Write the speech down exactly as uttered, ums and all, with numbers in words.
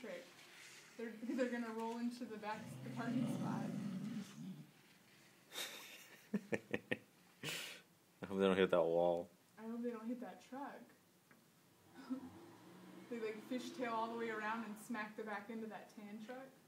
trick. They're they're gonna roll into the back the parking spot. I hope they don't hit that wall. I hope they don't hit that truck. They like fishtail all the way around and smack the back end of that tan truck.